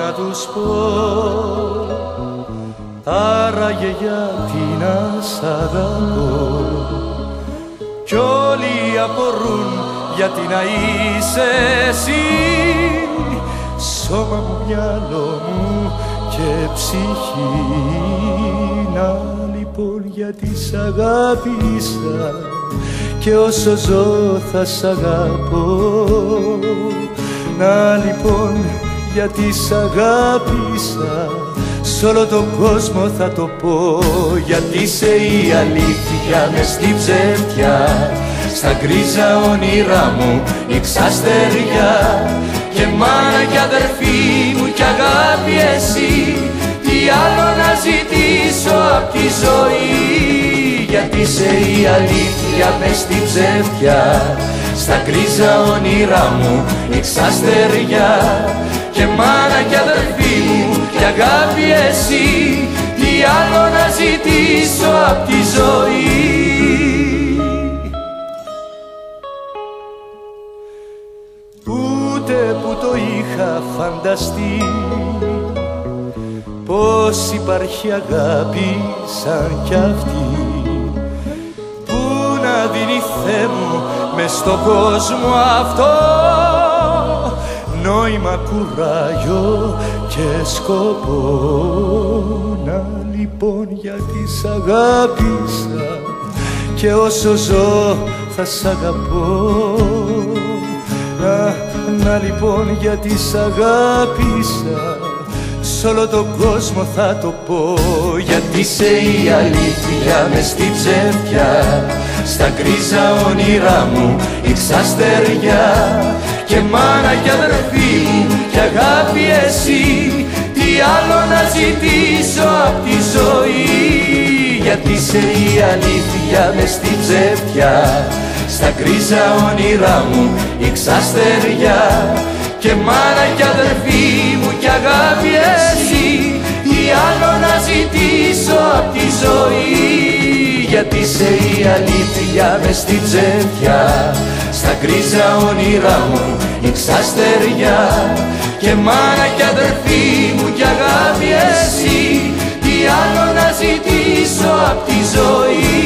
να τους πω, άραγε γιατί να σ' αγαπώ, κι όλοι απορούν γιατί να είσαι εσύ, σώμα μου, μυαλό μου και ψυχή. Να λοιπόν γιατί σ' αγάπησα και όσο ζω θα σ' αγαπώ. Να λοιπόν γιατί σ' αγάπησα, σ' όλο τον κόσμο θα το πω. Γιατί είσαι η αλήθεια μες στη ψεύτια, στα γκρίζα όνειρά μου η ξαστεριά. Και μάνα κι αδερφή μου κι αγάπη εσύ, τι άλλο να ζητήσω απ' τη ζωή. Γιατί είσαι η αλήθεια μες στη ψεύτια, στα γκρίζα όνειρά μου η ξαστεριά. Και μάνα κι αδερφή μου κι αγάπη εσύ, τι άλλο να ζητήσω απ' τη ζωή. Ούτε που το είχα φανταστεί, πως υπάρχει αγάπη σαν κι αυτή, που να δίνει Θεέ μου μες στον κόσμο αυτό νόημα, κουράγιο και σκοπό. Να λοιπόν γιατί σ' αγάπησα και όσο ζω θα σ' αγαπώ. Να λοιπόν γιατί σ' αγάπησα, σ' όλο τον κόσμο θα το πω. Γιατί είσαι η αλήθεια μες στη ψεύτια, στα γκρίζα όνειρά μου η ξαστεριά. Και μάνα κι αδερφή μου κι αγάπη εσύ, τι άλλο να ζητήσω απ' τη ζωή. Γιατί είσαι η αλήθεια μες στη ψεύτια, στα γκρίζα όνειρά μου η ξαστεριά. Και μάνα κι αδερφή μου κι αγάπη εσύ, τι άλλο να ζητήσω απ' τη ζωή. Γιατί είσαι η αλήθεια μες στη ψεύτια, στα γκρίζα όνειρά μου η ξαστεριά. Και μάνα κι αδερφή μου κι αγάπη εσύ, τι άλλο να ζητήσω απ' τη ζωή.